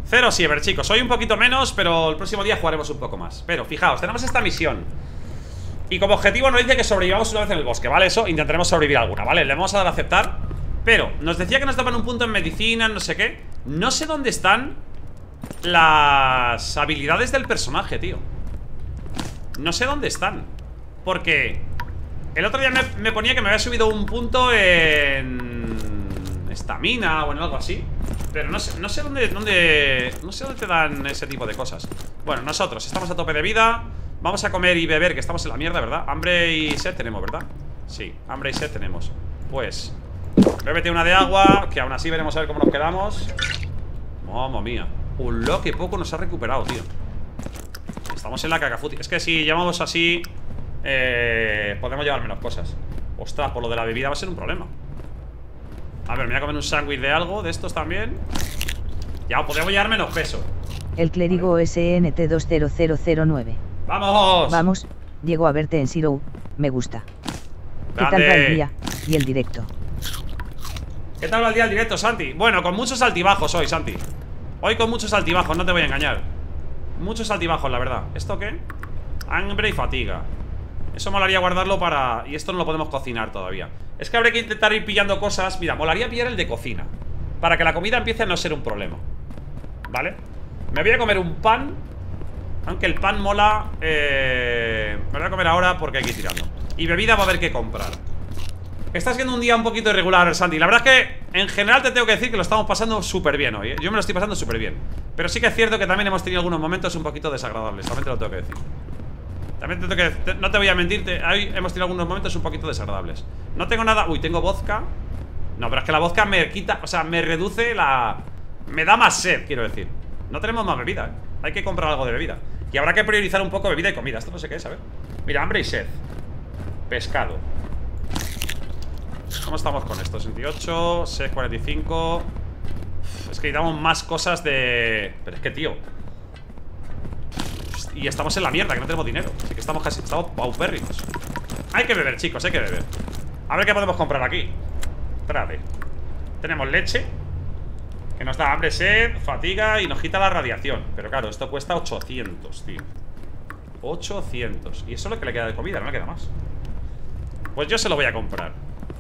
Cero Siever, chicos. Hoy un poquito menos, pero el próximo día jugaremos un poco más. Pero fijaos, tenemos esta misión y como objetivo nos dice que sobrevivamos una vez en el bosque, ¿vale? Eso, intentaremos sobrevivir alguna, ¿vale? Le vamos a dar a aceptar. Pero nos decía que nos daban un punto en medicina, no sé qué. No sé dónde están las habilidades del personaje, tío. No sé dónde están. Porque el otro día me ponía que me había subido un punto en estamina o en algo así. Pero no sé dónde no sé dónde te dan ese tipo de cosas. Bueno, nosotros estamos a tope de vida. Vamos a comer y beber, que estamos en la mierda, ¿verdad? Hambre y sed tenemos, ¿verdad? Sí, hambre y sed tenemos. Pues bébete una de agua, que aún así veremos a ver cómo nos quedamos. Mamma mía. Lo que poco nos ha recuperado, tío. Estamos en la cacafuti. Es que si llevamos así podemos llevar menos cosas. Ostras, por lo de la bebida va a ser un problema. A ver, me voy a comer un sándwich de algo, de estos también. Ya, podemos llevar menos peso. El clérigo SNT20009. ¡Vamos! Vamos, llego a verte en Zero, me gusta. ¿Qué tal va el día y el directo? ¿Qué tal va el día el directo, Santi? Bueno, con muchos altibajos hoy, Santi. Hoy con muchos altibajos, no te voy a engañar. Muchos altibajos, la verdad. ¿Esto qué? Hambre y fatiga. Eso molaría guardarlo para... Y esto no lo podemos cocinar todavía. Es que habría que intentar ir pillando cosas. Mira, molaría pillar el de cocina, para que la comida empiece a no ser un problema. ¿Vale? Me voy a comer un pan. Aunque el pan mola. Me lo voy a comer ahora porque hay que ir tirando. Y bebida va a haber que comprar. Está siendo un día un poquito irregular, Santi. La verdad es que en general te tengo que decir que lo estamos pasando súper bien hoy, ¿eh? Yo me lo estoy pasando súper bien. Pero sí que es cierto que también hemos tenido algunos momentos un poquito desagradables. También te lo tengo que decir. También te tengo que decir. No te voy a mentir, hoy hemos tenido algunos momentos un poquito desagradables. No tengo nada. Uy, tengo vodka. No, pero es que la vodka me quita. O sea, me reduce la... Me da más sed, quiero decir. No tenemos más bebida, ¿eh? Hay que comprar algo de bebida. Y habrá que priorizar un poco bebida y comida. Esto no sé qué es, a ver. Mira, hambre y sed. Pescado. ¿Cómo estamos con esto? 68, 645. Es que necesitamos más cosas de... Pero es que, tío. Y estamos en la mierda, que no tenemos dinero. Así que estamos casi... Estamos paupérrimos. Hay que beber, chicos, hay que beber. A ver qué podemos comprar aquí. Espérate. Tenemos leche, que nos da hambre, sed, fatiga y nos quita la radiación. Pero claro, esto cuesta 800, tío. 800. Y eso es lo que le queda de comida, no le queda más. Pues yo se lo voy a comprar.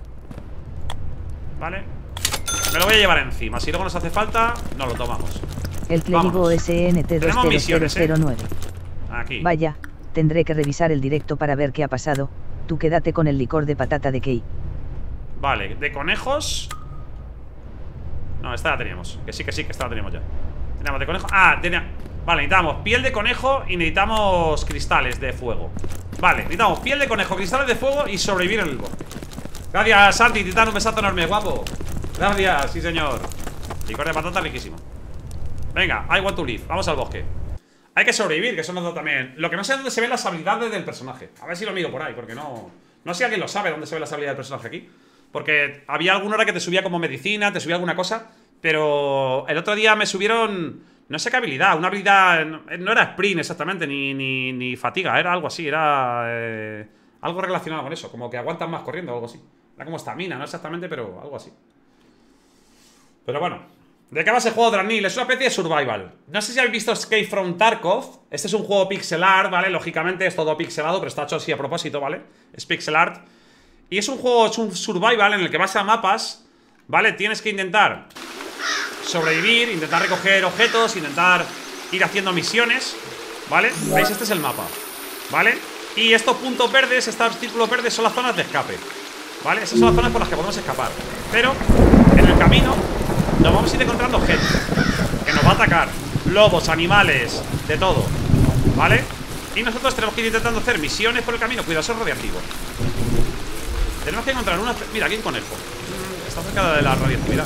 ¿Vale? Me lo voy a llevar encima. Si luego nos hace falta, nos lo tomamos. El clérigo SNT20009. Aquí. Vaya, tendré que revisar el directo para ver qué ha pasado. Tú quédate con el licor de patata de Key. Vale, de conejos. No, esta la teníamos. Que sí, que esta la teníamos ya. Teníamos de conejo. Vale, necesitamos piel de conejo y necesitamos cristales de fuego. Vale, necesitamos piel de conejo, cristales de fuego y sobrevivir en el bosque. Gracias, Santi, Titán, un besazo enorme, guapo. Gracias, sí señor. Licor de patata riquísimo. Venga, I want to live, vamos al bosque. Hay que sobrevivir, que eso nos da también. Lo que no sé es dónde se ven las habilidades del personaje. A ver si lo miro por ahí, porque no sé si alguien lo sabe dónde se ven las habilidades del personaje aquí. Porque había alguna hora que te subía como medicina, te subía alguna cosa. Pero el otro día me subieron... No sé qué habilidad, una habilidad... No era sprint exactamente, ni fatiga, era algo así, era... algo relacionado con eso, como que aguantan más corriendo o algo así. Era como estamina, no exactamente, pero algo así. Pero bueno, ¿de qué va ese juego, Dranil? Es una especie de survival. No sé si habéis visto Escape from Tarkov. Este es un juego pixel art, ¿vale? Lógicamente es todo pixelado, pero está hecho así a propósito, ¿vale? Es pixel art. Y es un juego, es un survival en el que vas a mapas, ¿vale? Tienes que intentar sobrevivir, intentar recoger objetos, intentar ir haciendo misiones, ¿vale? ¿Veis? Este es el mapa, ¿vale? Y estos puntos verdes, estos círculos verdes son las zonas de escape, ¿vale? Esas son las zonas por las que podemos escapar. Pero en el camino nos vamos a ir encontrando gente que nos va a atacar, lobos, animales, de todo, ¿vale? Y nosotros tenemos que ir intentando hacer misiones por el camino. Cuidado, eso es radiactivo. Tenemos que encontrar una... Mira, aquí un conejo. Está cerca de la radioactividad.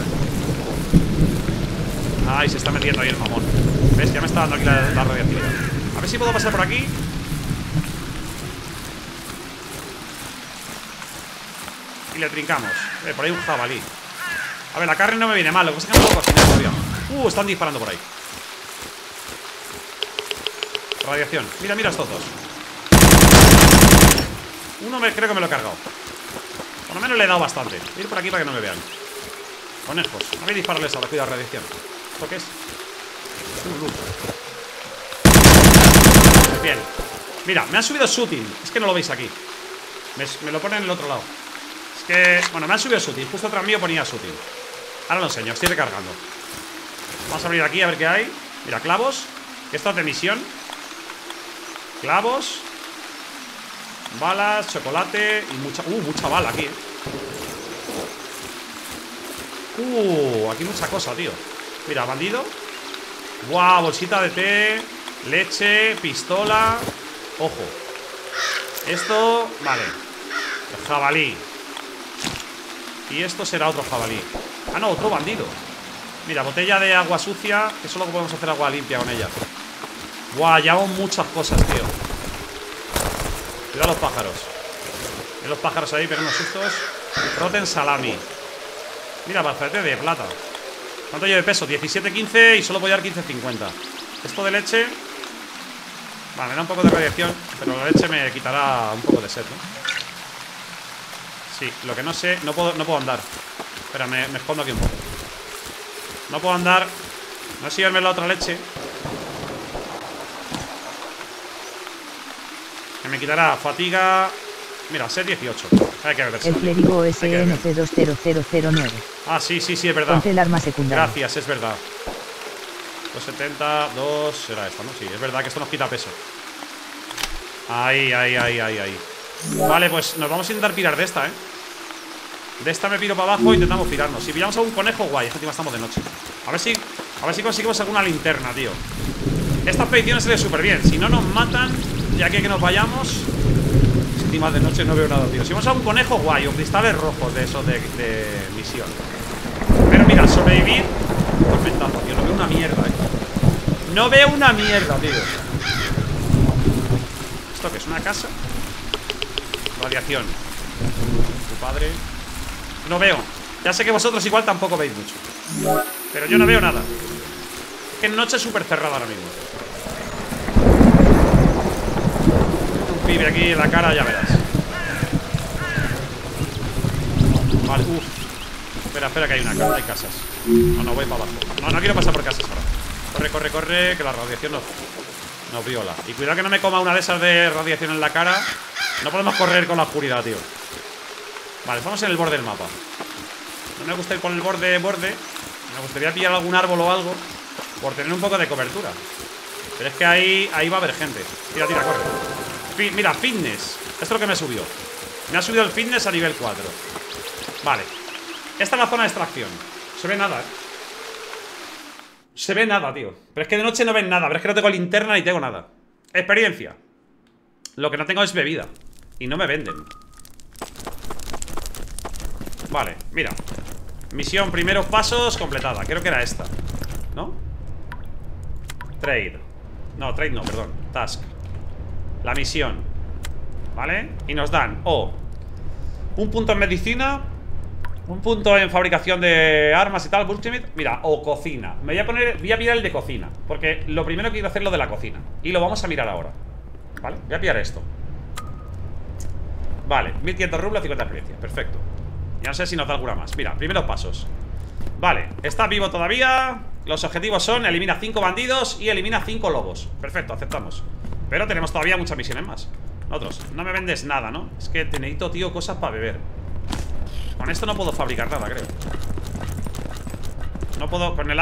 Ay, se está metiendo ahí el mamón. ¿Ves? Ya me está dando aquí la radioactividad. A ver si puedo pasar por aquí. Y le trincamos. Por ahí un jabalí. A ver, la carne no me viene mal. Lo que pasa es que no puedo cocinar todavía. Están disparando por ahí. Radiación. Mira, mira estos dos. Uno creo que me lo he cargado. Por lo menos le he dado bastante. Voy a ir por aquí para que no me vean. Conejos. No voy a dispararles ahora. Cuidado, radiación. ¿Esto qué es? Bien. Mira, me han subido sutil. Es que no lo veis aquí. Me lo ponen en el otro lado. Es que, bueno, me han subido sutil. Justo tras mío ponía sutil. Ahora lo enseño, estoy recargando. Vamos a abrir aquí a ver qué hay. Mira, clavos. Esto es de misión. Clavos. Balas, chocolate y mucha bala aquí, aquí mucha cosa, tío. Mira, bandido. Buah, bolsita de té. Leche, pistola. Ojo. Esto, vale. El jabalí. Y esto será otro jabalí. Ah, no, otro bandido. Mira, botella de agua sucia. Que solo podemos hacer agua limpia con ella. Buah, llevamos muchas cosas, tío. Cuidado los pájaros. Ven los pájaros ahí, pegando sustos. Rotten salami. Mira, brazalete de plata. ¿Cuánto llevo de peso? 17,15 y solo voy a dar 15,50. Esto de leche. Vale, me da un poco de radiación, pero la leche me quitará un poco de sed, ¿no? Sí, lo que no sé, no puedo andar. Espera, me escondo aquí un poco. No puedo andar. No sé si verme la otra leche. Que me quitará fatiga. Mira, set 18. Hay que beberse. El clérigo SNC20009. Ah, sí, es verdad. Ponte el arma secundaria. Gracias, es verdad. 270, 2. Será esta, ¿no? Sí, es verdad que esto nos quita peso. Ahí. Vale, pues nos vamos a intentar pirar de esta, ¿eh? De esta me piro para abajo e intentamos pirarnos. Si pillamos a un conejo, guay. Encima estamos de noche. A ver si conseguimos alguna linterna, tío. Esta expedición se ve súper bien. Si no nos matan, ya que nos vayamos. Encima de noche no veo nada, tío. Si vamos a un conejo, guay. O cristales rojos de esos de misión. Pero mira, sobrevivir. Tormentazo, tío. No veo una mierda, No veo una mierda, tío. ¿Esto qué es? ¿Una casa? Radiación. Tu padre. No veo. Ya sé que vosotros igual tampoco veis mucho. Pero yo no veo nada. Es que noche súper cerrada ahora mismo. Un pibe aquí en la cara, ya verás. Vale, Espera, que hay hay casas. No, voy para abajo. No quiero pasar por casas ahora. Corre, que la radiación nos viola. Y cuidado que no me coma una de esas de radiación en la cara. No podemos correr con la oscuridad, tío. Vale, estamos en el borde del mapa. No me gusta ir por el borde. Me gustaría pillar algún árbol o algo por tener un poco de cobertura. Pero es que ahí va a haber gente. Tira, corre. Mira, fitness. Esto es lo que me subió. Me ha subido el fitness a nivel 4. Vale. Esta es la zona de extracción. Se ve nada, Se ve nada, tío. Pero es que de noche no ven nada. Pero es que no tengo linterna ni tengo nada. Experiencia. Lo que no tengo es bebida. Y no me venden. Vale, mira. Misión, primeros pasos, completada. Creo que era esta, ¿no? Trade. No, trade no, perdón. Task. La misión. ¿Vale? Y nos dan un punto en medicina, un punto en fabricación de armas y tal, Ultimate. Mira, o cocina. Voy a mirar el de cocina, porque lo primero que quiero hacer es lo de la cocina. Y lo vamos a mirar ahora. ¿Vale? Voy a pillar esto. Vale, 1500 rublos, 50 experiencia. Perfecto. Ya no sé si nos da alguna más. Mira, primeros pasos. Vale, está vivo todavía. Los objetivos son: elimina 5 bandidos y elimina 5 lobos. Perfecto, aceptamos. Pero tenemos todavía muchas misiones más. Nosotros, no me vendes nada, ¿no? Es que te necesito, tío, cosas para beber. Con esto no puedo fabricar nada, creo. No puedo, con el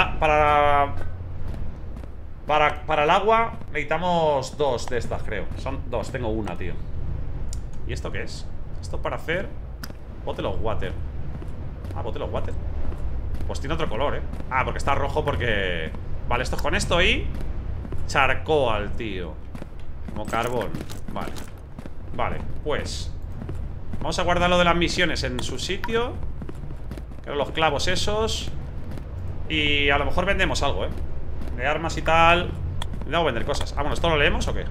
para el agua necesitamos 2 de estas, creo. Son 2, tengo una, tío. ¿Y esto qué es? Esto para hacer Bottle of water. Ah, bottle of water. Pues tiene otro color, ¿eh? Ah, porque está rojo porque... Vale, esto es con esto y... charcoal, tío. Como carbón. Vale. Vale, pues vamos a guardar lo de las misiones en su sitio. Creo los clavos esos. Y a lo mejor vendemos algo, ¿eh? De armas y tal. Debo vender cosas. Ah, bueno, ¿esto lo leemos o qué?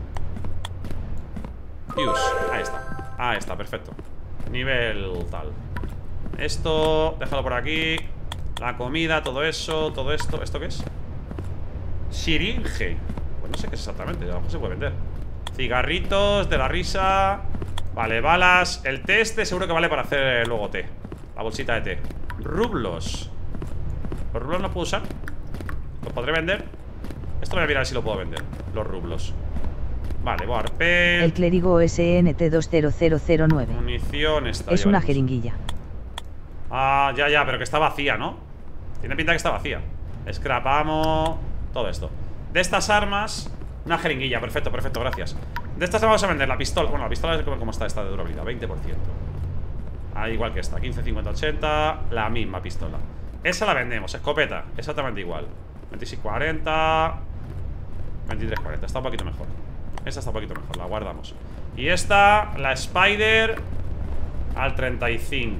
Use. Ahí está, perfecto. Nivel tal. Esto, déjalo por aquí. La comida, todo eso, todo esto. ¿Esto qué es? Siringe. Pues no sé qué es exactamente, a lo mejor se puede vender. Cigarritos de la risa. Vale, balas. El té este seguro que vale para hacer luego té. La bolsita de té. Rublos. ¿Los rublos no puedo usar? ¿Lo podré vender? Esto voy a mirar si lo puedo vender. Los rublos. Vale, Warped. El clérigo SNT20009. Munición está. Es una jeringuilla. Ah, ya, pero que está vacía, ¿no? Tiene pinta que está vacía. Scrapamos. Todo esto. De estas armas. Una jeringuilla, perfecto, gracias. De estas vamos a vender la pistola. Bueno, la pistola es como está esta de durabilidad, 20%. Ah, igual que esta, 15, 50, 80. La misma pistola. Esa la vendemos, escopeta, exactamente igual. 26, 40. 23, 40, está un poquito mejor. Esta está un poquito mejor, la guardamos. Y esta, la Spider al 35.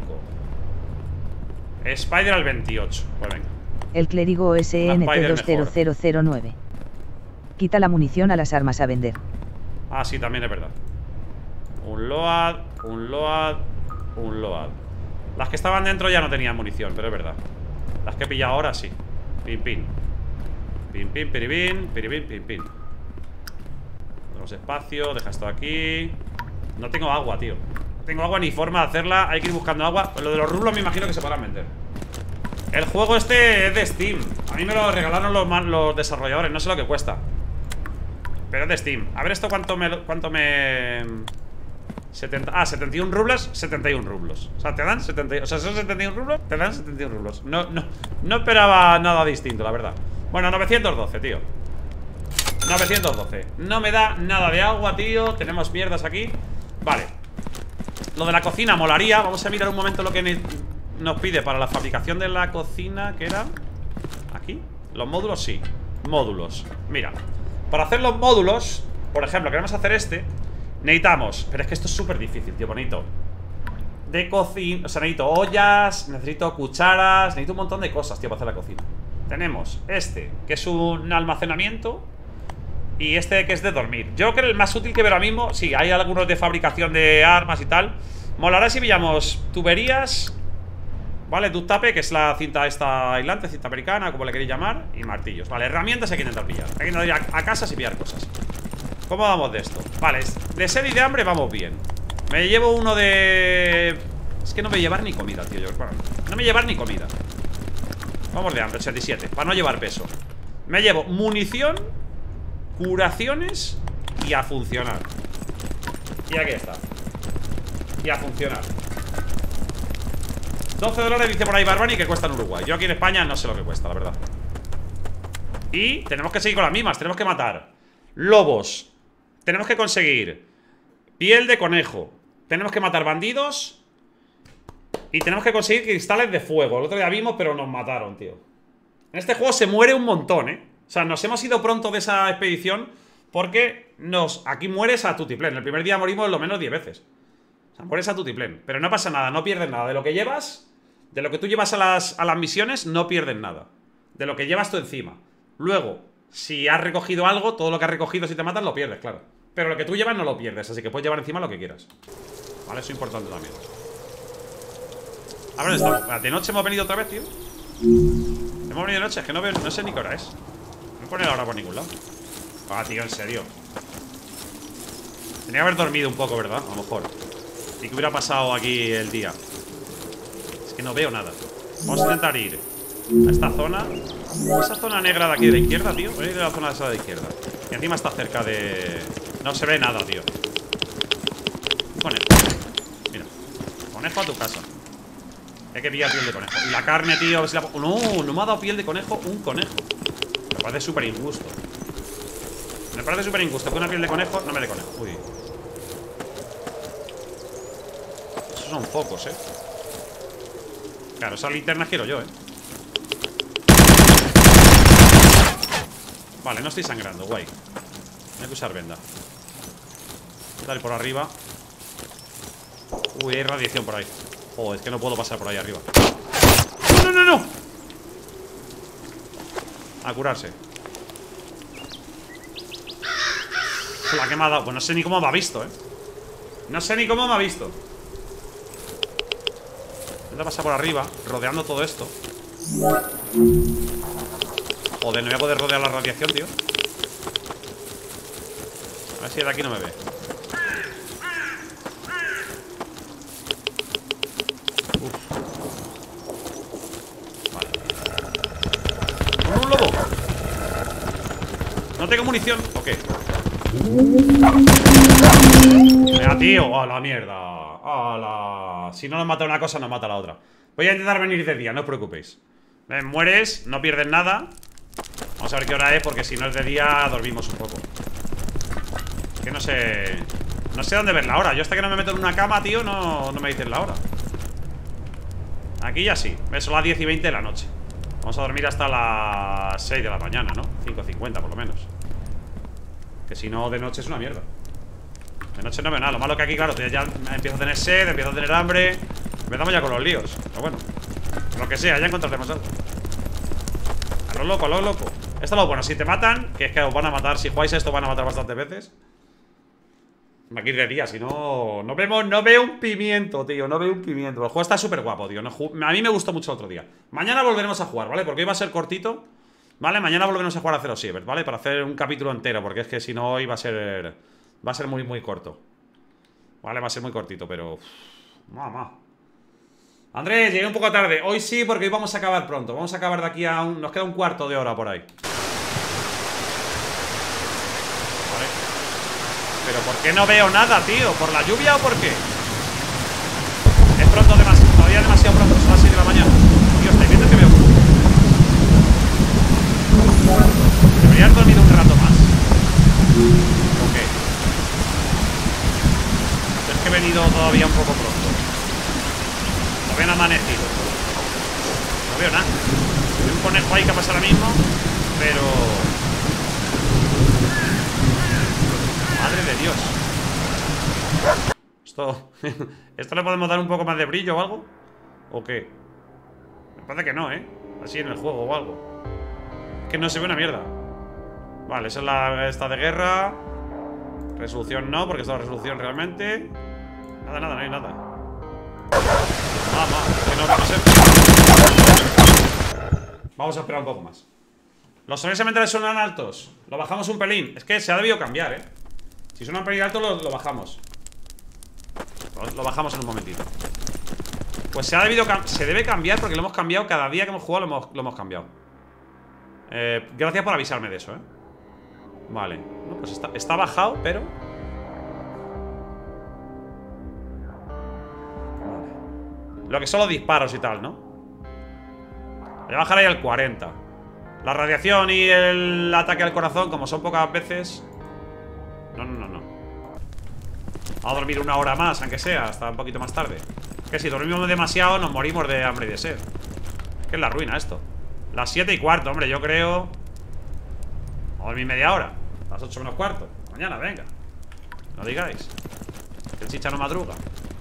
Spider al 28. Pues venga. El clérigo SNT20009. Quita la munición a las armas a vender. Ah, sí, también es verdad. Un load. Las que estaban dentro ya no tenían munición, pero es verdad. Las que he pillado ahora sí. Pin, pin. Pin, pin, piribin, piribin, pin, pin. Tenemos espacio, deja esto aquí. No tengo agua, tío. No tengo agua ni forma de hacerla. Hay que ir buscando agua. Lo de los rublos me imagino que se podrán vender. El juego este es de Steam. A mí me lo regalaron los desarrolladores. No sé lo que cuesta, pero es de Steam. A ver esto cuánto me... 71 rublos, 71 rublos. O sea, te dan 70. O sea, son 71 rublos, te dan 71 rublos. No esperaba nada distinto, la verdad. Bueno, 912, tío. 912. No me da nada de agua, tío. Tenemos mierdas aquí. Vale. Lo de la cocina molaría. Vamos a mirar un momento lo que nos pide para la fabricación de la cocina. ¿Qué era? ¿Aquí? Los módulos, sí. Módulos. Mira. Para hacer los módulos, por ejemplo, queremos hacer este. Necesitamos, pero es que esto es súper difícil, tío, bonito. De cocina, o sea, necesito ollas, necesito cucharas, necesito un montón de cosas, tío, para hacer la cocina. Tenemos este, que es un almacenamiento. Y este que es de dormir. Yo creo que el más útil que veo ahora mismo. Sí, hay algunos de fabricación de armas y tal. Molará si pillamos tuberías, ¿vale? Duct tape, que es la cinta esta aislante, cinta americana, como le queréis llamar. Y martillos, vale, herramientas hay que intentar pillar. Hay que intentar ir a casas y pillar cosas. ¿Cómo vamos de esto? Vale, de sed y de hambre vamos bien. Me llevo uno de... Es que no me llevar ni comida, tío. Bueno, no me llevar ni comida. Vamos de hambre, 87. Para no llevar peso. Me llevo munición, curaciones y a funcionar. Y aquí está. Y a funcionar. 12 dólares dice por ahí Barbani que cuesta en Uruguay. Yo aquí en España no sé lo que cuesta, la verdad. Y tenemos que seguir con las mismas. Tenemos que matar lobos. Tenemos que conseguir piel de conejo. Tenemos que matar bandidos. Y tenemos que conseguir cristales de fuego. El otro día vimos, pero nos mataron, tío. En este juego se muere un montón, ¿eh? O sea, nos hemos ido pronto de esa expedición porque aquí mueres a tutiplén. El primer día morimos lo menos 10 veces. O sea, mueres a tutiplén. Pero no pasa nada, no pierdes nada. De lo que llevas, de lo que tú llevas a las misiones, no pierdes nada. De lo que llevas tú encima. Luego, si has recogido algo, todo lo que has recogido si te matas lo pierdes, claro. Pero lo que tú llevas no lo pierdes, así que puedes llevar encima lo que quieras. Vale, eso es importante también. A ver, estamos. De noche hemos venido otra vez, tío. Hemos venido de noche, es que no sé ni qué hora es. No me pone la hora por ningún lado. Ah, tío, en serio. Tenía que haber dormido un poco, ¿verdad? A lo mejor. ¿Y qué hubiera pasado aquí el día? Es que no veo nada. Vamos a intentar ir a esta zona. Esa zona negra de aquí de la izquierda, tío. Voy a ir a la zona de esa de la izquierda. Y encima está cerca de... No se ve nada, tío. Conejo. Mira. Conejo a tu casa. Hay que pillar piel de conejo. Y la carne, tío, a ver si la... No me ha dado piel de conejo un conejo. Me parece súper injusto. Me parece súper injusto que una piel de conejo no me dé conejo. Uy. Esos son focos, Claro, esas linternas quiero yo, Vale, no estoy sangrando, guay. Hay que usar venda. Dale por arriba. Uy, hay radiación por ahí. Joder, es que no puedo pasar por ahí arriba. ¡No! A curarse. La que me ha dado. Pues no sé ni cómo me ha visto, No sé ni cómo me ha visto. Voy a pasar por arriba, rodeando todo esto. Joder, no voy a poder rodear la radiación, tío. A ver si de aquí no me ve. Uf. Vale. ¡Un lobo! No tengo munición. ¿O qué? Venga, tío. ¡A la mierda! ¡A la! Si no nos mata una cosa, nos mata la otra. Voy a intentar venir de día, no os preocupéis. Mueres, no pierdes nada. Vamos a ver qué hora es, porque si no es de día, dormimos un poco. Que no sé... No sé dónde ver la hora. Yo hasta que no me meto en una cama, tío, no me dicen la hora. Aquí ya sí. Son las 10 y 20 de la noche. Vamos a dormir hasta las 6 de la mañana, ¿no? 5:50 por lo menos. Que si no, de noche es una mierda. De noche no veo nada. Lo malo que aquí, claro, ya empiezo a tener sed, empiezo a tener hambre. Empezamos ya con los líos. Pero bueno, lo que sea, ya encontraremos algo. A lo loco, a lo loco. Esto es lo bueno, si te matan, que es que os van a matar. Si jugáis esto, van a matar bastantes veces. Aquí de día, si no... No veo un pimiento, tío. No veo un pimiento. El juego está súper guapo, tío. A mí me gustó mucho el otro día. Mañana volveremos a jugar, ¿vale? Porque hoy va a ser cortito. ¿Vale? Mañana volveremos a jugar a Zero Sievert, ¿vale? Para hacer un capítulo entero. Porque es que si no, hoy va a ser... Va a ser muy, muy corto. Vale, va a ser muy cortito, pero... Mamá. Andrés, llegué un poco tarde. Hoy sí, porque hoy vamos a acabar pronto. Vamos a acabar de aquí a un... Nos queda un cuarto de hora por ahí. Vale. Pero ¿por qué no veo nada, tío? ¿Por la lluvia o por qué? Es pronto demasiado. Todavía demasiado pronto. Son las 6 de la mañana. Tío, ¿estáis viendo que veo? ¿Debería haber dormido un rato más? ¿O qué? Es que he venido todavía un poco pronto. No ven amanecido. No veo nada. Hay un conejo ahí que pasa ahora mismo. Pero... Madre de Dios. ¿Esto le podemos dar un poco más de brillo o algo? ¿O qué? Me parece que no, ¿eh? Así en el juego o algo. Es que no se ve una mierda. Vale, esa es la... Esta de guerra. Resolución no, porque esta es la resolución realmente. Nada, no hay nada. Vamos a esperar un poco más. Los sonidos ambientales suenan altos. Lo bajamos un pelín. Es que se ha debido cambiar, ¿eh? Si suena un pelín alto, lo bajamos. Lo bajamos en un momentito. Pues se debe cambiar porque lo hemos cambiado. Cada día que hemos jugado lo hemos cambiado. Gracias por avisarme de eso, ¿eh? Vale. No, pues está bajado, pero... Lo que son los disparos y tal, ¿no? Voy a bajar ahí al 40. La radiación y el ataque al corazón, como son pocas veces... No. Vamos a dormir una hora más, aunque sea, hasta un poquito más tarde. Que si dormimos demasiado nos morimos de hambre y de sed. Que es la ruina esto. Las 7:15, hombre, yo creo... Vamos a dormir media hora. Las 8 menos cuarto. Mañana, venga. No digáis. Que el chicha no madruga.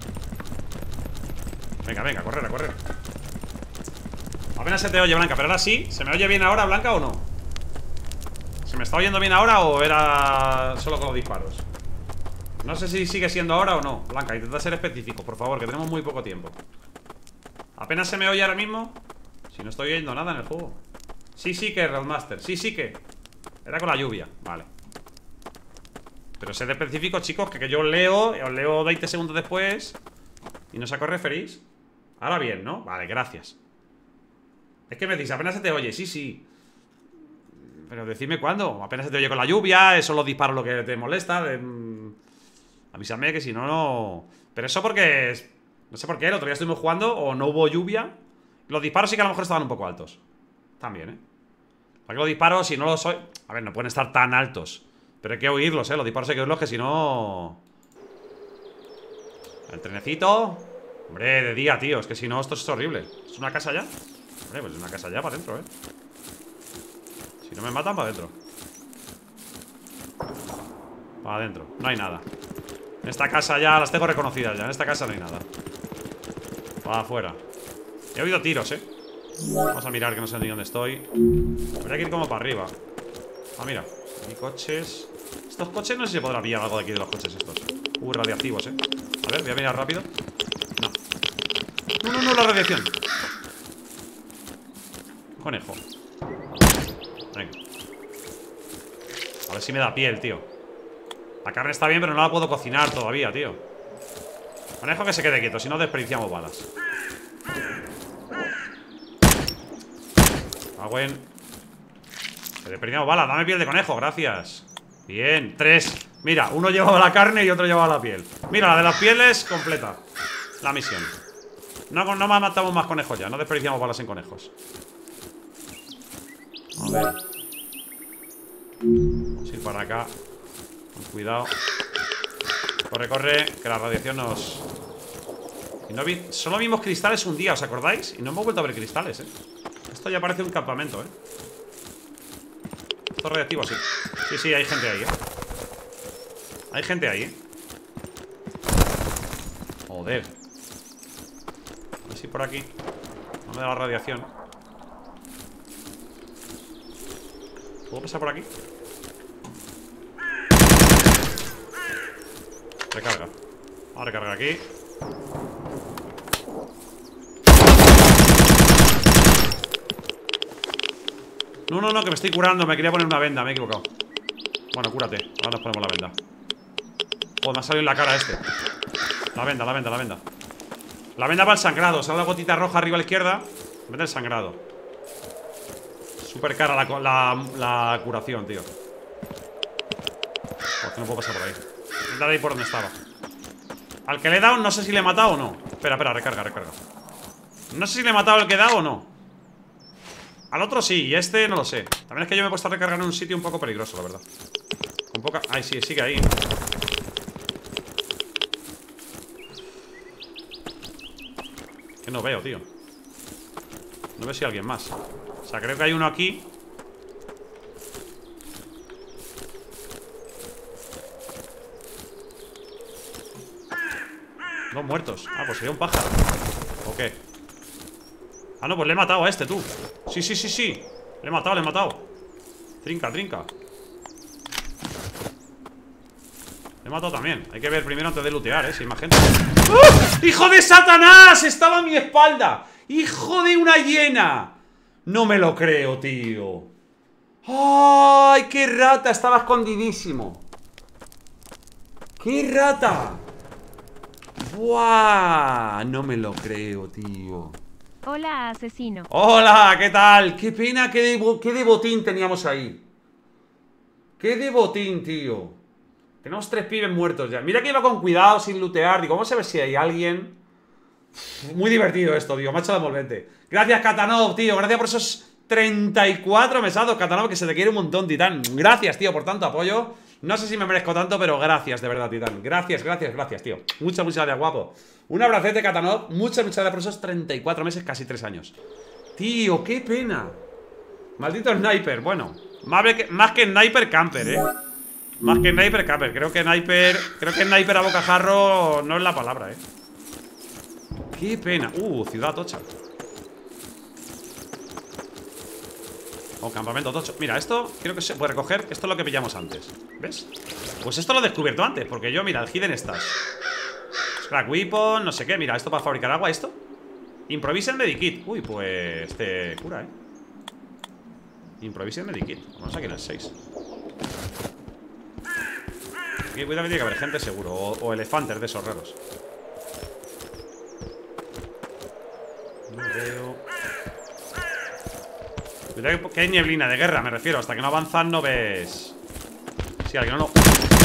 Venga, a correr. Apenas se te oye, Blanca, pero ahora sí. ¿Se me oye bien ahora, Blanca, o no? ¿Se me está oyendo bien ahora o era solo con los disparos? No sé si sigue siendo ahora o no. Blanca, intenta ser específico, por favor, que tenemos muy poco tiempo. ¿Apenas se me oye ahora mismo? Si no estoy oyendo nada en el juego. Sí que, Realmaster, sí que. Era con la lluvia, vale. Pero sed específico, chicos, que yo os leo 20 segundos después y no sé a qué os referís. Ahora bien, ¿no? Vale, gracias. Es que me decís, apenas se te oye, sí. Pero decidme cuándo. Apenas se te oye con la lluvia. Eso los disparos lo que te molesta. Avísame que si no, no. Pero eso porque... No sé por qué, el otro día estuvimos jugando o no hubo lluvia. Los disparos sí que a lo mejor estaban un poco altos. También, ¿eh? Para que los disparos, si no los soy... A ver, no pueden estar tan altos. Pero hay que oírlos, ¿eh? Los disparos hay que oírlos, que si no... El trenecito. Hombre, de día, tío. Es que si no, esto es horrible. ¿Es una casa ya? Hombre, pues es una casa ya para adentro, ¿eh? Si no me matan, para adentro. Para adentro. No hay nada. En esta casa ya las tengo reconocidas ya. En esta casa no hay nada. Para afuera. He oído tiros, ¿eh? Vamos a mirar que no sé ni dónde estoy. Habría que ir como para arriba. Ah, mira. Aquí coches. Estos coches no sé si se podrá pillar algo de aquí de los coches estos. Radiactivos, ¿eh? A ver, voy a mirar rápido. No, la radiación. Conejo. Venga. A ver si me da piel, tío. La carne está bien, pero no la puedo cocinar todavía, tío. Conejo, que se quede quieto, si no desperdiciamos balas. Que desperdiciamos balas. Dame piel de conejo, gracias. Bien, 3. Mira, uno llevaba la carne y otro llevaba la piel. Mira, la de las pieles completa la misión. No matamos más conejos ya. No desperdiciamos balas en conejos. A ver. Vamos a ir para acá. Con cuidado. Corre, corre. Que la radiación nos... Y no solo vimos cristales un día, ¿os acordáis? Y no hemos vuelto a ver cristales, Esto ya parece un campamento, Esto es radiactivo, sí. Sí, sí, hay gente ahí, Hay gente ahí, Joder. A ver si por aquí no me da la radiación. ¿Puedo pasar por aquí? Recarga. Vamos a recargar aquí. No, no, no, que me estoy curando. Me quería poner una venda, me he equivocado. Bueno, cúrate, ahora nos ponemos la venda. Oh, me ha salido en la cara este. La venda, la venda, la venda. La venda para el sangrado, sale la gotita roja arriba a la izquierda. Mete el sangrado. Súper cara la curación, tío. Oh, es que no puedo pasar por ahí. Intentar ahí por donde estaba. Al que le he dado, no sé si le he matado o no. Espera, espera, recarga, recarga. No sé si le he matado al que he dado o no. Al otro sí, y este no lo sé. También es que yo me he puesto a recargar en un sitio un poco peligroso, la verdad. Con poca... Ay, sí, sigue ahí. Que no veo, tío. No veo si hay alguien más. O sea, creo que hay uno aquí. Dos muertos. Ah, pues sería un pájaro. ¿O qué? Ah, no, pues le he matado a este, tú. Sí, sí, sí, sí. Le he matado, le he matado. Trinca, trinca. Le he matado también. Hay que ver primero antes de lootear, si hay más gente. ¡Ah! ¡Hijo de Satanás! Estaba a mi espalda. ¡Hijo de una hiena! No me lo creo, tío. ¡Ay, qué rata! Estaba escondidísimo. ¡Qué rata! ¡Buah! No me lo creo, tío. Hola, asesino. Hola, ¿qué tal? Qué pena, qué de botín teníamos ahí. Qué de botín, tío. Tenemos 3 pibes muertos ya. Mira que iba con cuidado, sin lootear. Digo, vamos a ver si hay alguien. Muy divertido esto, tío. Me ha hecho la envolvente. Gracias, Katanov, tío. Gracias por esos 34 mesados, Katanov, que se te quiere un montón, Titán. Gracias, tío, por tanto apoyo. No sé si me merezco tanto, pero gracias, de verdad, Titán. Gracias, gracias, gracias, tío. Muchas, muchas gracias, guapo. Un abracete, Katanov. Muchas, muchas gracias por esos 34 meses, casi 3 años. Tío, qué pena. Maldito sniper. Bueno, más que sniper, camper, Más que sniper, camper. Creo que sniper a bocajarro no es la palabra, Qué pena. Ciudad tocha. O campamento tocho. Mira, esto creo que se puede recoger. Esto es lo que pillamos antes. ¿Ves? Pues esto lo he descubierto antes. Porque yo, mira, el hidden stash, Scrap weapon, no sé qué. Mira, esto para fabricar agua, esto. Improvisen medikit. Uy, pues te cura, Improvisen medikit. Vamos aquí en el 6. Aquí cuidado que tiene que haber gente seguro. O elefantes de esos raros. No veo. Cuidado que hay neblina de guerra, me refiero. Hasta que no avanzan no ves. Sí, alguien no.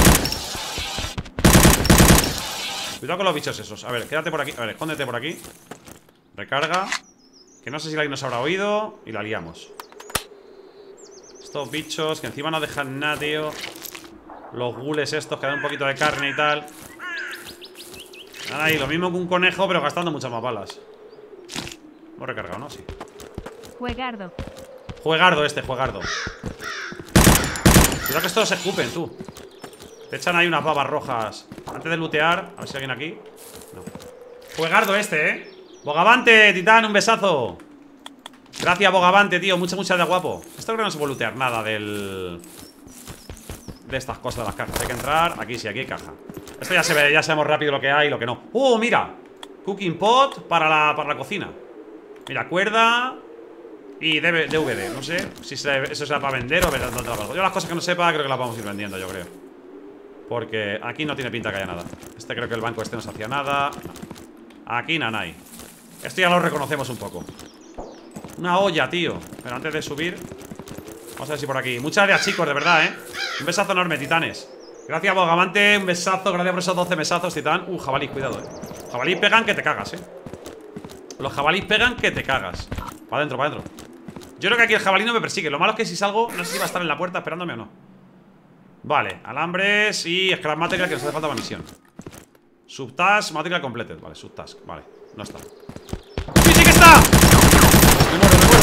Cuidado con los bichos esos. A ver, quédate por aquí. A ver, escóndete por aquí. Recarga. Que no sé si alguien nos habrá oído. Y la liamos. Estos bichos que encima no dejan nada, tío. Los gules estos que dan un poquito de carne y tal. Ahí, lo mismo que un conejo, pero gastando muchas más balas. Hemos recargado, ¿no? Sí. Juegardo. Juegardo este, juegardo. Cuidado que estos se escupen, tú. Te echan ahí unas babas rojas. Antes de lootear, a ver si hay alguien aquí. No. Juegardo este, Bogavante, Titán, un besazo. Gracias, Bogavante, tío. Muchas, muchas gracias, guapo. Esto creo que no se puede lootear nada de estas cosas de las cajas. Hay que entrar. Aquí sí, aquí hay caja. Esto ya se ve, ya sabemos rápido lo que hay y lo que no. Mira. Cooking pot para la cocina. Mira, cuerda. Y DVD, no sé si eso será para vender o vender otra cosa. Yo las cosas que no sepa creo que las vamos a ir vendiendo, yo creo. Porque aquí no tiene pinta que haya nada. Este creo que el banco este no se hacía nada. Aquí nada hay. Esto ya lo reconocemos un poco. Una olla, tío. Pero antes de subir, Vamos a ver si por aquí. Muchas gracias, chicos, de verdad, Un besazo enorme, titanes. Gracias, Bogamante, un besazo. Gracias por esos 12 mesazos, titán. Jabalís, cuidado, Jabalís pegan que te cagas, Los jabalís pegan que te cagas. Para adentro, para adentro. Yo creo que aquí el jabalí no me persigue. Lo malo es que si salgo, no sé si va a estar en la puerta esperándome o no. Vale, alambres y scrap material que nos hace falta para la misión. Subtask, material completed. Vale, subtask, vale, no está. ¡Sí, sí que está! Me muero, me muero.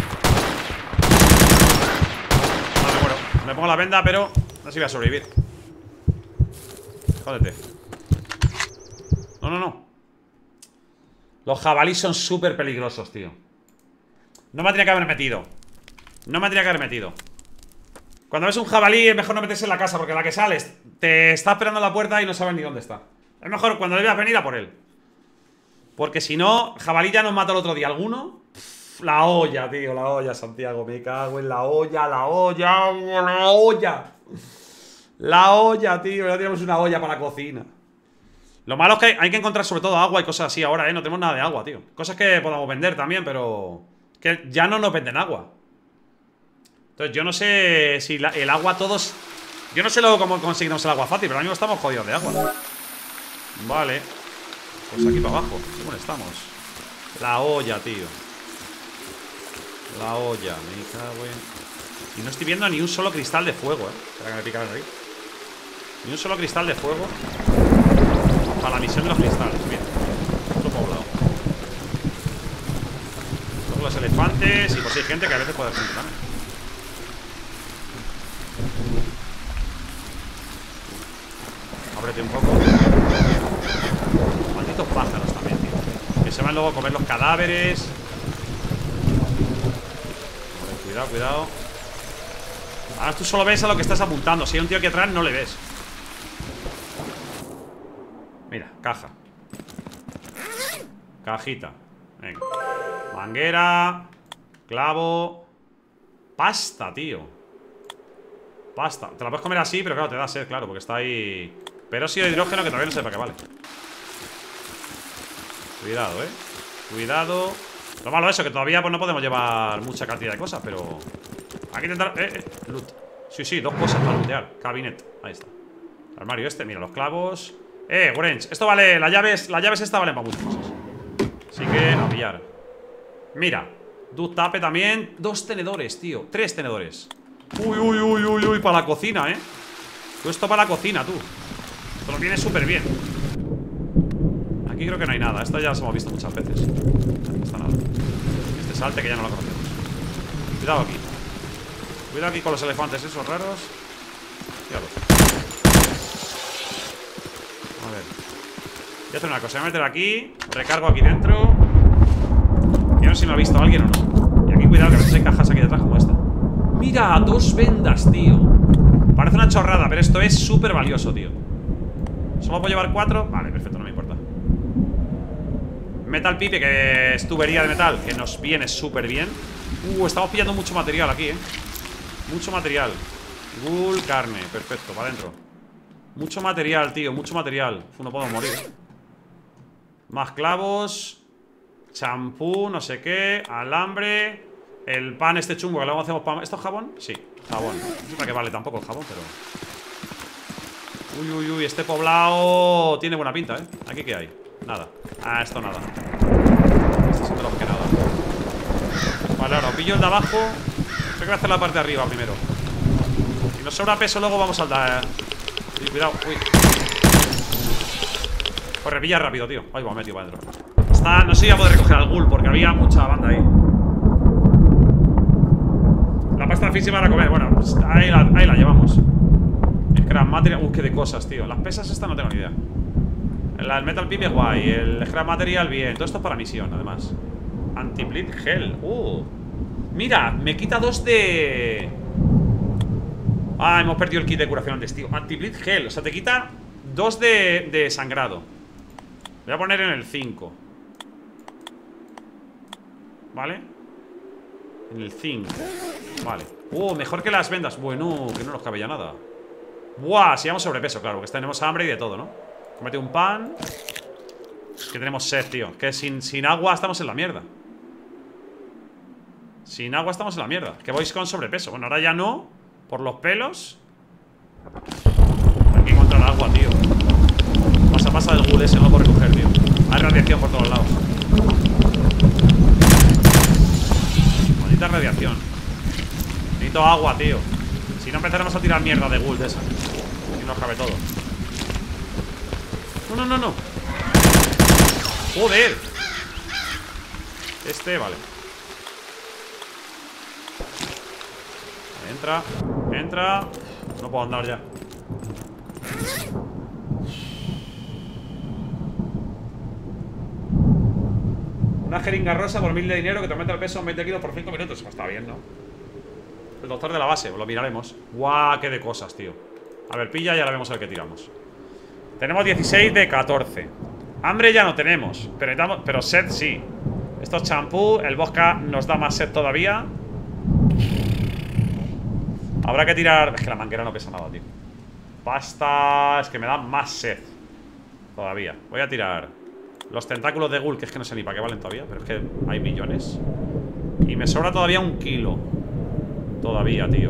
No, me muero. Me pongo la venda, pero no sé si voy a sobrevivir. Jódete. No, no, no. Los jabalíes son súper peligrosos, tío. No me tenía que haber metido. No me tenía que haber metido. Cuando ves un jabalí es mejor no meterse en la casa, porque la que sales te está esperando en la puerta y no sabes ni dónde está. Es mejor cuando le veas venir a por él. Porque si no, jabalí ya nos mató el otro día. ¿Alguno? La olla, tío, la olla, Santiago. Me cago en la olla, la olla, la olla. La olla, tío. Ya tenemos una olla para la cocina. Lo malo es que hay que encontrar sobre todo agua y cosas así ahora, No tenemos nada de agua, tío. Cosas que podamos vender también, pero que ya no nos venden agua. Entonces yo no sé si el agua todos... Yo no sé luego cómo conseguimos el agua fácil, pero ahora mismo estamos jodidos de agua. Vale. Pues aquí para abajo. ¿Cómo estamos? La olla, tío. La olla. Me cago en... Y no estoy viendo ni un solo cristal de fuego, Espera que me pica ahí. Ni un solo cristal de fuego para la misión de los cristales. Bien. Otro poblado. Todos los elefantes. Y pues hay gente que a veces puede funcionar. Ábrete un poco. Malditos pájaros también, tío. Que se van luego a comer los cadáveres. Cuidado, cuidado. Ahora tú solo ves a lo que estás apuntando. Si hay un tío aquí atrás, no le ves. Mira, caja. Cajita. Venga. Manguera. Clavo. Pasta, tío. Pasta. Te la puedes comer así, pero claro, te da sed, claro, porque está ahí. Peróxido de hidrógeno que todavía no sé para qué vale. Cuidado, Cuidado. Lo malo es eso, que todavía pues no podemos llevar mucha cantidad de cosas, pero... Hay que intentar... Loot. Sí, sí, 2 cosas para lootear. Cabinet. Ahí está. El armario este, mira, los clavos. Wrench. Esto vale... Las llaves estas valen para muchas cosas. Así que a pillar. Mira. Duct tape también. 2 tenedores, tío. 3 tenedores. Uy, uy, uy, uy, uy. Para la cocina, Todo esto para la cocina, tú. Esto lo viene súper bien. Aquí creo que no hay nada. Esto ya lo hemos visto muchas veces. No está nada. Este salte que ya no lo conocemos. Cuidado aquí. Cuidado aquí con los elefantes esos raros. Cuidado. A ver. Voy a hacer una cosa. Voy a meter aquí. Recargo aquí dentro. Y no sé si me ha visto alguien o no. Y aquí cuidado que a veces hay cajas aquí detrás como esta. Mira, 2 vendas, tío. Parece una chorrada, pero esto es súper valioso, tío. ¿Solo puedo llevar 4? Vale, perfecto, no me importa. Metal pipe, que es tubería de metal, que nos viene súper bien. Estamos pillando mucho material aquí, Mucho material. Wool, carne, perfecto, para adentro. Mucho material, tío, mucho material. No podemos morir, Más clavos. Champú, no sé qué. Alambre. El pan este chungo que luego hacemos pan. ¿Esto es jabón? Sí, jabón. No sé para qué vale tampoco el jabón, pero... Uy, uy, uy, este poblado tiene buena pinta, ¿Aquí qué hay? Nada. Esto nada. Esto sí que nada. Vale, ahora pillo el de abajo. Creo que voy a hacer la parte de arriba primero. Si nos sobra peso luego vamos a saltar. Cuidado, uy. Corre, pilla rápido, tío. Ay, va, metido para adentro. No sé si voy a poder recoger al ghoul porque había mucha banda ahí. La pasta física para comer. Bueno, pues ahí la llevamos. Scrap material. Qué de cosas, tío. Las pesas estas no tengo ni idea. El metal pipe guay. El scrap material bien. Todo esto es para misión, además. Anti-bleed gel. Mira, me quita 2 de... hemos perdido el kit de curación antes, tío. Anti-bleed gel. O sea, te quita 2 de sangrado. Voy a poner en el 5. ¿Vale? En el 5. Vale. Mejor que las vendas. Bueno, que no nos cabe ya nada. Buah, si vamos sobrepeso, claro, porque tenemos hambre y de todo, ¿no? Comete un pan. Que tenemos sed, tío. Que sin agua estamos en la mierda. Sin agua estamos en la mierda. Que vais con sobrepeso. Bueno, ahora ya no. Por los pelos. Hay que encontrar agua, tío. Pasa del ghoul ese, no lo puedo recoger, tío. Hay radiación por todos lados. Bonita radiación. Necesito agua, tío. Si no empezaremos a tirar mierda de ghoul de esa. Y nos cabe todo. No, no, no, no. Joder. Vale. Entra. Entra. No puedo andar ya. Una jeringa rosa por 1000 de dinero que te aumenta el peso en 20 kilos por 5 minutos. Pues está bien, ¿no? El doctor de la base, lo miraremos. Guau, qué de cosas, tío. A ver, pilla y ahora vemos el que tiramos. Tenemos 16 de 14. Hambre ya no tenemos, pero sed sí. Esto es champú, el vodka nos da más sed todavía. Habrá que tirar... Es que la manguera no pesa nada, tío. Pasta... Es que me da más sed todavía. Voy a tirar los tentáculos de ghoul, que es que no sé ni para qué valen todavía, pero es que hay millones. Y me sobra todavía 1 kilo. Todavía, tío.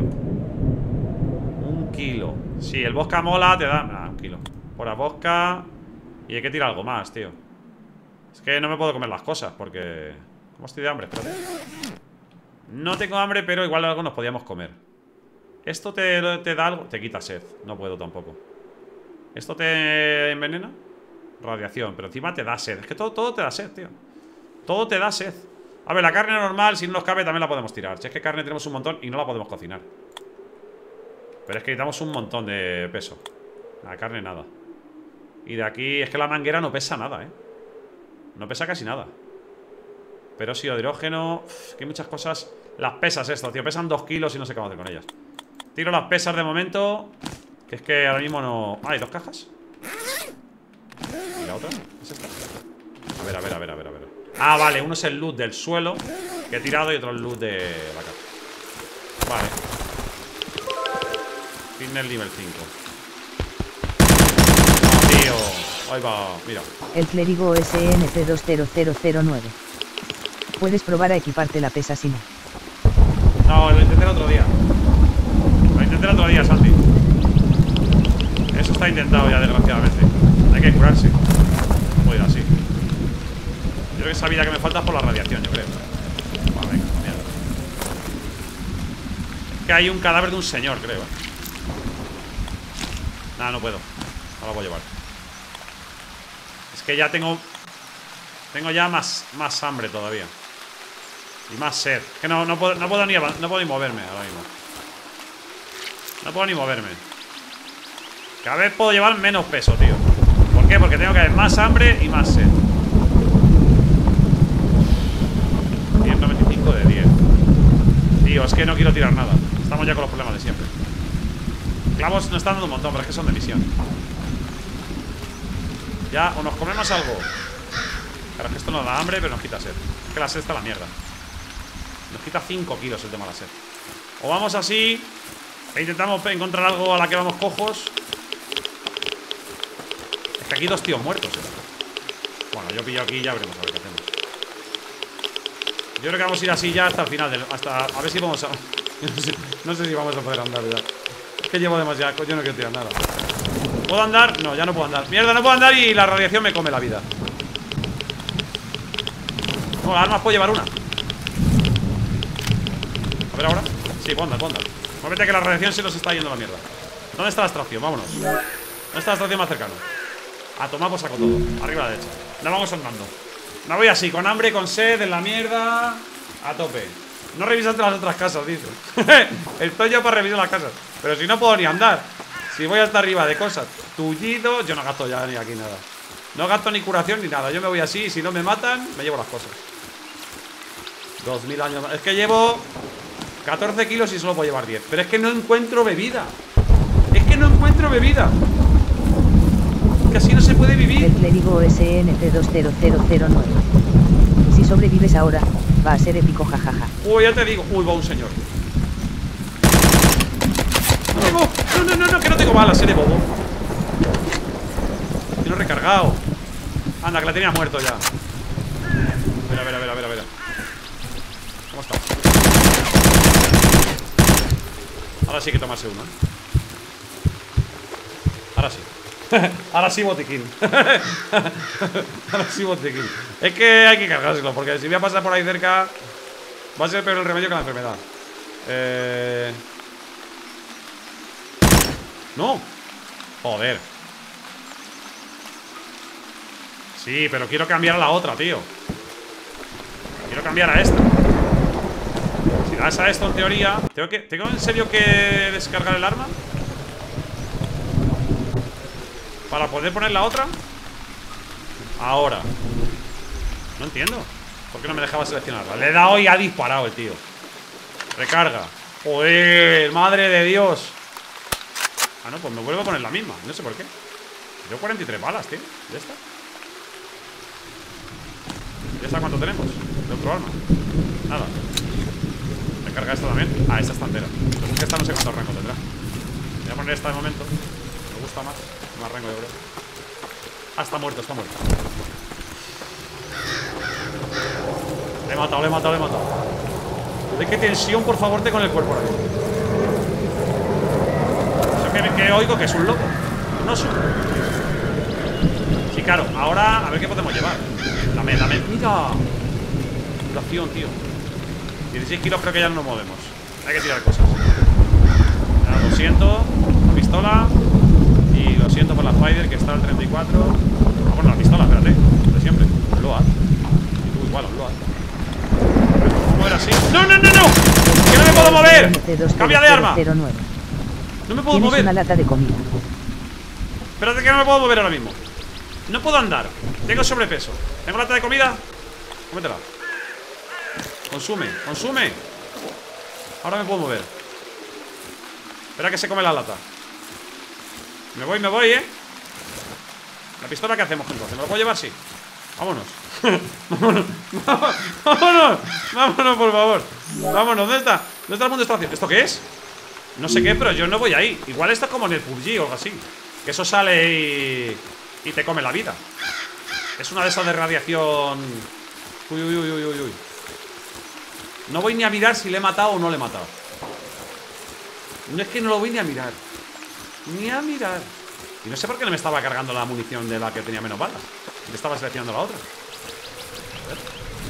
1 kilo. Sí, el vodka mola, te da... 1 kilo. Por la vodka. Y hay que tirar algo más, tío. Es que no me puedo comer las cosas porque... ¿Cómo estoy de hambre? Espérate. No tengo hambre, pero igual algo nos podíamos comer. ¿Esto te da algo? Te quita sed. No puedo tampoco. ¿Esto te envenena? Radiación, pero encima te da sed. Es que todo te da sed, tío. Todo te da sed. A ver, la carne normal, si no nos cabe, también la podemos tirar. Si es que carne tenemos un montón y no la podemos cocinar. Pero es que necesitamos un montón de peso. La carne nada. Y de aquí, es que la manguera no pesa nada, ¿eh? No pesa casi nada. Peróxido de hidrógeno. Que hay muchas cosas. Las pesas esto, tío. Pesan 2 kilos y no sé qué vamos a hacer con ellas. Tiro las pesas de momento. Que es que ahora mismo no... Ah, ¿hay 2 cajas? ¿Y la otra? ¿Es esta? A ver. Ah, vale, uno es el loot del suelo que he tirado y otro el loot de la caja. Vale. Fitness nivel 5. Oh, tío. Ahí va, mira. El clérigo SNC20009. Puedes probar a equiparte la pesa si no. No, lo intenté el otro día. Santi. Eso está intentado ya, desgraciadamente. Hay que curarse. No puedo ir así. Yo creo que esa vida que me falta es por la radiación, yo creo. Vale, venga, mierda. Es que hay un cadáver de un señor, creo. Nada, no puedo. No lo puedo llevar. Es que ya tengo ya más hambre todavía. Y más sed. Es que no puedo ni moverme ahora mismo. No puedo ni moverme. Cada vez puedo llevar menos peso, tío. ¿Por qué? Porque tengo que haber más hambre y más sed. 195 de 10. Tío, es que no quiero tirar nada. Estamos ya con los problemas de siempre. Clavos nos están dando un montón, pero es que son de misión. Ya, o nos comemos algo. Claro, es que esto nos da hambre, pero nos quita sed. Es que la sed está a la mierda. Nos quita 5 kilos el tema de la sed. O vamos así e intentamos encontrar algo a la que vamos cojos. Es que aquí 2 tíos muertos, Bueno, yo pillo aquí y ya veremos a ver qué hacemos. Yo creo que vamos a ir así ya hasta el final hasta a ver si vamos a... no sé si vamos a poder andar ya. Es que llevo demasiado, yo no quiero tirar nada. ¿Puedo andar? No, ya no puedo andar. Mierda, no puedo andar y la radiación me come la vida. No, las armas puedo llevar una. A ver ahora. Sí, puedo andar. Muévete que la radiación se nos está yendo a la mierda. ¿Dónde está la extracción? Vámonos. ¿Dónde está la extracción más cercana? A tomar por saco todo. Arriba a la derecha. Nos vamos andando. Me voy así, con hambre, con sed, en la mierda. A tope. No revisaste las otras casas, dice. Estoy yo para revisar las casas. Pero si no puedo ni andar. Si voy hasta arriba de cosas. Tullido. Yo no gasto ya ni aquí nada. No gasto ni curación ni nada. Yo me voy así y si no me matan, me llevo las cosas. 2000 años más. Es que llevo 14 kilos y solo puedo llevar 10. Pero es que no encuentro bebida. Es que así no se puede vivir. El clérigo SNC20009. Si sobrevives ahora, va a ser épico, jajaja. Uy, ya te digo. Uy, va un señor. No, que no tengo balas, de bobo. Que no he recargado. Anda, que la tenía muerto ya. A ver. ¿Cómo está? Ahora sí que tomarse uno, ¿eh? Ahora sí. Ahora sí botiquín. Ahora sí botiquín. Es que hay que cargárselo, porque si voy a pasar por ahí cerca va a ser peor el remedio que la enfermedad. No. Joder. Sí, pero quiero cambiar a la otra, tío. Quiero cambiar a esta. Si das a esto en teoría, ¿Tengo en serio que descargar el arma? Para poder poner la otra. Ahora. No entiendo. ¿Por qué no me dejaba seleccionarla? Le he dado y ha disparado el tío. Recarga. Joder, madre de Dios. Ah, no, pues me vuelvo a poner la misma. No sé por qué. Yo 43 balas, tío. Ya está. ¿Ya está cuánto tenemos? De otro arma. Nada. Recarga esta también. Ah, esta está entera. Entonces es que esta no sé cuántos rangos tendrá. Voy a poner esta de momento. Me gusta más. Más rango de oro. Ah, está muerto, está muerto. Le he matado, le he matado, le he matado. ¿De qué tensión, por favor, con el cuerpo ahora? Eso que oigo que es un loco. Un oso. Sí, claro. Ahora, a ver qué podemos llevar. Dame, dame. Mira. Duración, tío. 16 kilos creo que ya no nos movemos. Hay que tirar cosas. Ya, lo siento. La pistola. Y lo siento por la Spider, que está al 34. Ah, bueno, la pistola, espérate. De siempre. Un Load. Y tú igual, un Load. ¿Cómo mover así? ¡No, no, no, no! ¡Que no me puedo mover! ¡Cambia de arma! No me puedo mover. Una lata de comida. Espérate que no me puedo mover ahora mismo. No puedo andar. Tengo sobrepeso. ¿Tengo lata de comida? Cómetela. Consume, consume. Ahora me puedo mover. Espera que se come la lata. Me voy, La pistola, ¿qué hacemos entonces? ¿Me lo puedo llevar? Sí. Vámonos. Vámonos. Vámonos. Vámonos, por favor. Vámonos. ¿Dónde está? ¿Dónde está el mundo estación? ¿Esto qué es? No sé qué, pero yo no voy ahí. Igual está como en el PUBG o algo así. Que eso sale y te come la vida. Es una de esas de radiación. Uy, uy, uy, uy, uy. No voy ni a mirar si le he matado o no le he matado. No es que no lo voy ni a mirar. Ni a mirar. Y no sé por qué no me estaba cargando la munición de la que tenía menos balas. Le estaba seleccionando la otra. A ver.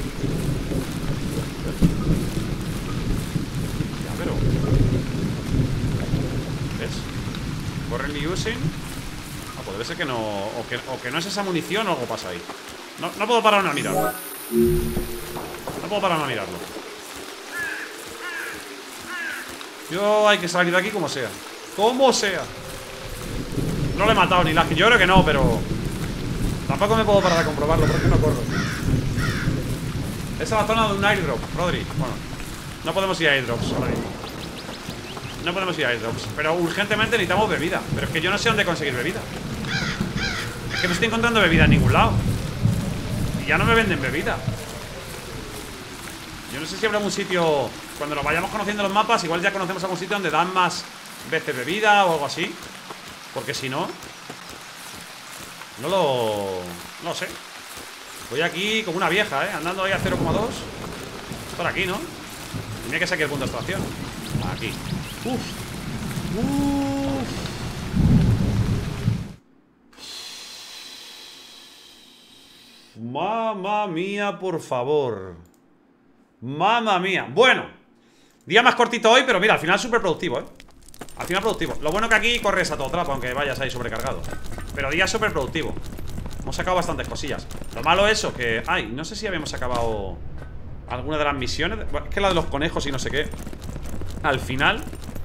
Ya, pero ¿ves? Corren using. Ah, pues debe ser que no. O que no es esa munición o algo pasa ahí. No puedo pararme a mirarlo. No puedo pararme a mirarlo. Yo hay que salir de aquí como sea. Como sea. No le he matado ni la. Yo creo que no, pero tampoco me puedo parar a comprobarlo porque no corro. Esa es la zona de un airdrop, Rodri. Bueno, no podemos ir a airdrops ahora mismo. No podemos ir a airdrops. Pero urgentemente necesitamos bebida. Pero es que yo no sé dónde conseguir bebida. Es que no estoy encontrando bebida en ningún lado. Y ya no me venden bebida. Yo no sé si habrá algún sitio. Cuando nos vayamos conociendo los mapas, igual ya conocemos algún sitio donde dan más veces bebida o algo así. Porque si no, no lo sé. Voy aquí como una vieja, andando ahí a 0,2. Es por aquí, ¿no? Tenía que sacar el punto de extracción. Aquí. Uf. Mamma mía, por favor. Mamma mía. Bueno, día más cortito hoy, pero mira, al final súper productivo, Al final productivo. Lo bueno que aquí corres a todo trapo, aunque vayas ahí sobrecargado. Pero día súper productivo. Hemos sacado bastantes cosillas. Lo malo es eso, que... Ay, no sé si habíamos acabado alguna de las misiones. Bueno, es que la de los conejos y no sé qué. Al final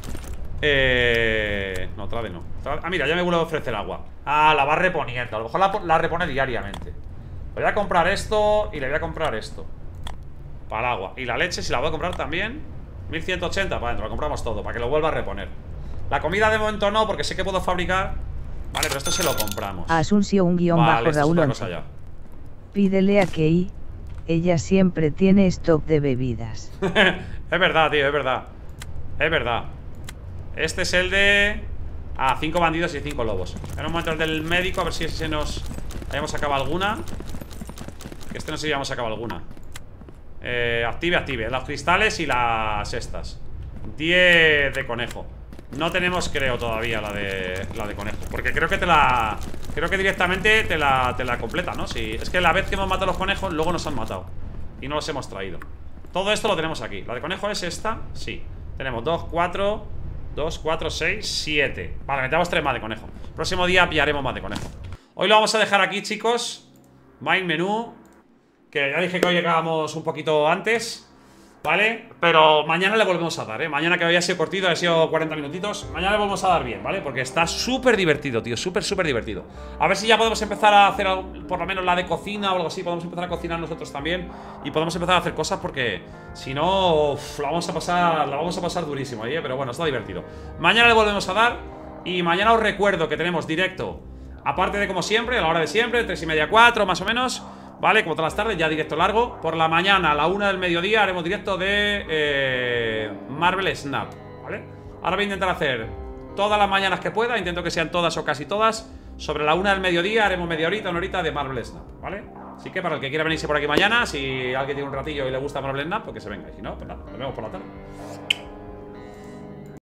no, otra vez no. Ah, mira, ya me vuelve a ofrecer agua. Ah, la va reponiendo. A lo mejor la repone diariamente. Voy a comprar esto y le voy a comprar esto para el agua. Y la leche, si la voy a comprar también 1180, para adentro, lo compramos todo para que lo vuelva a reponer. La comida de momento no, porque sé que puedo fabricar. Vale, pero esto se lo compramos. Asuncio un guión vale, bajo Raúl 11. Pídele a Kei. Ella siempre tiene stock de bebidas. Es verdad, tío, es verdad. Es verdad. Este es el de... 5 bandidos y 5 lobos. En un momento el del médico, a ver si se nos... Habíamos sacado alguna. Que este no sé si habíamos sacado alguna. Active. Los cristales y las estas. 10 de conejo. No tenemos, creo, todavía la de conejo. Porque creo que creo que directamente te la completa, ¿no? Sí, es que la vez que hemos matado a los conejos, luego nos han matado y no los hemos traído. Todo esto lo tenemos aquí. La de conejo es esta, sí. Tenemos 2, 4, 6, 7. Vale, metemos 3 más de conejo. Próximo día pillaremos más de conejo. Hoy lo vamos a dejar aquí, chicos. Main menú. Que ya dije que hoy llegábamos un poquito antes, ¿vale? Pero mañana le volvemos a dar, ¿eh? Mañana, que hoy ha sido cortito, ha sido 40 minutitos. Mañana le volvemos a dar bien, ¿vale? Porque está súper divertido, tío. Súper divertido. A ver si ya podemos empezar a hacer por lo menos la de cocina o algo así. Podemos empezar a cocinar nosotros también. Y podemos empezar a hacer cosas porque si no, la vamos a pasar durísimo ahí, ¿eh? Pero bueno, está divertido. Mañana le volvemos a dar. Y mañana os recuerdo que tenemos directo, aparte de como siempre, a la hora de siempre, 3:30, 4 más o menos, ¿vale? Como todas las tardes, ya directo largo. Por la mañana, a la 1 del mediodía, haremos directo de Marvel Snap, ¿vale? Ahora voy a intentar hacer todas las mañanas que pueda. Intento que sean todas o casi todas. Sobre la 1 del mediodía haremos media horita, 1 horita de Marvel Snap, ¿vale? Así que para el que quiera venirse por aquí mañana, si alguien tiene un ratillo y le gusta Marvel Snap, pues que se venga. Y si no, pues nada, nos vemos por la tarde.